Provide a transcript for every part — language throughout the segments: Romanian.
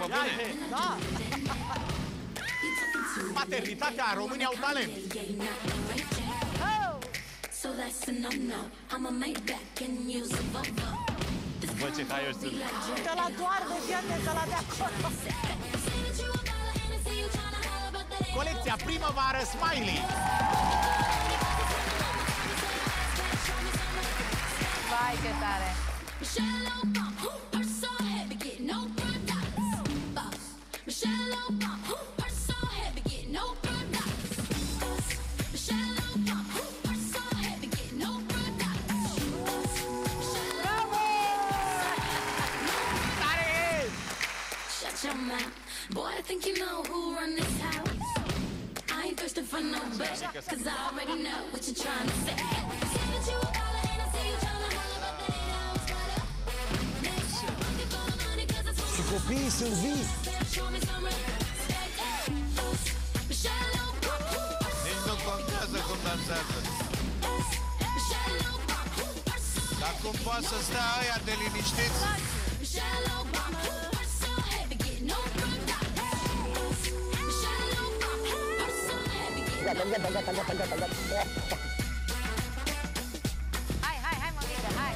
bine? Da! Maternitatea, Românii au talent. Bă, ce haioși sunt. De la doarme, fiate, de la de acolo. Colecția primăvară Smiley. Vai, ce tare! Boy, I think you know who run this house. I ain't thirsting for no better, cause I already know what you're trying to say. Say that you a baller and I see you trying to holler, but that ain't how it's better. Next year, looking for the money cause it's what Și copiii sunt vii. show me some respect. Michelle Obama. Nici nu contează cum dansează. Michelle Obama. Dar cum poate să stea ăia de liniștiți? Michelle Obama. Gata, gata, gata, gata, gata, gata. Hai, hai, hai, Mamaliga, hai!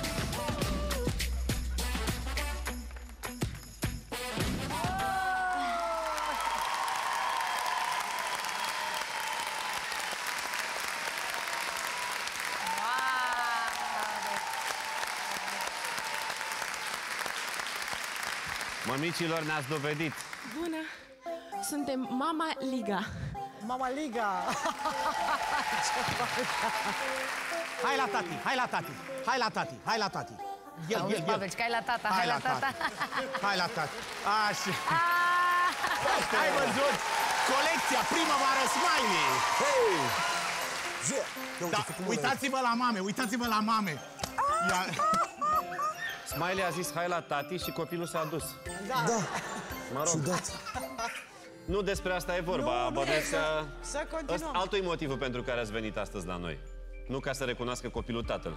Mămicilor, ne-ați dovedit. Bună! Suntem Mamaliga. Mamaliga! Hai la tati, hai la tati, hai la tati, hai la tati. Auzi, Pavel, că ai la tata, hai la tata. Hai la tati. Așa. Ai văzut? Colecția primăvară Smiley. Hei! Da, uitați-vă la mame, uitați-vă la mame. Smiley a zis hai la tati și copilul s-a dus. Da, Mă rog. ciudat. Nu despre asta e vorba. Bănuiesc că Să continuăm. altul e motivul pentru care ați venit astăzi la noi. Nu ca să recunoască copilul tatăl.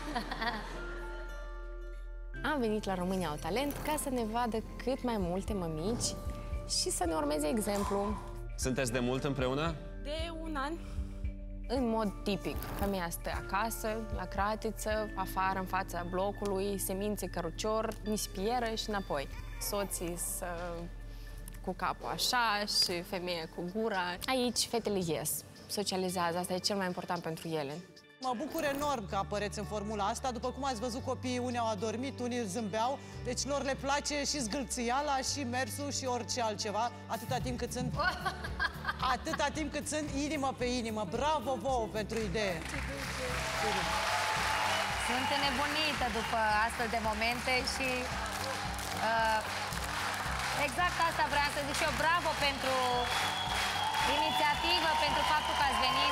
Am venit la România au talent ca să ne vadă cât mai multe mămici și să ne urmeze exemplu. Sunteți de mult împreună? De un an. În mod tipic, femeia stă acasă, la cratiță, afară, în fața blocului, semințe, cărucior, nispieră și înapoi. Soții cu capul așa și femeia cu gura. Aici fetele ies, socializează, asta e cel mai important pentru ele. Mă bucur enorm că apăreți în formula asta. După cum ați văzut, copiii unii au adormit, unii zâmbeau. Deci lor le place și zgâlțiala, și mersul, și orice altceva. Atâta timp cât sunt inimă pe inimă. Bravo vouă pentru idee! Sunt înnebunită după astfel de momente și exact asta vreau să zic și eu. Bravo pentru inițiativă, pentru faptul că ați venit.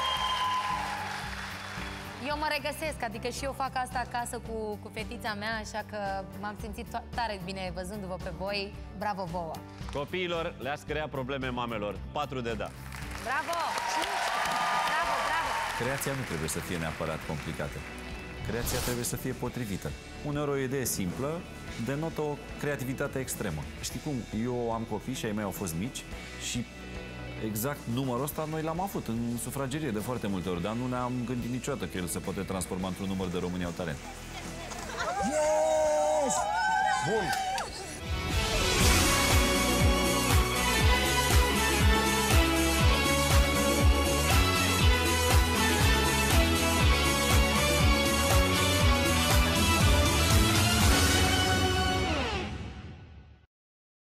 Eu mă regăsesc, adică și eu fac asta acasă cu fetița mea, așa că m-am simțit tare bine văzându-vă pe voi. Bravo vouă! Copiilor le-ați creat probleme mamelor. 4 de da. Bravo! Bravo, bravo! Creația nu trebuie să fie neapărat complicată. Creația trebuie să fie potrivită. Uneori o idee simplă denotă o creativitate extremă. Știi cum? Eu am copii și ai mei au fost mici și exact numărul ăsta noi l-am avut în sufragerie de foarte multe ori, dar nu ne-am gândit niciodată că el se poate transforma într-un număr de România au talent. Yes! Bun!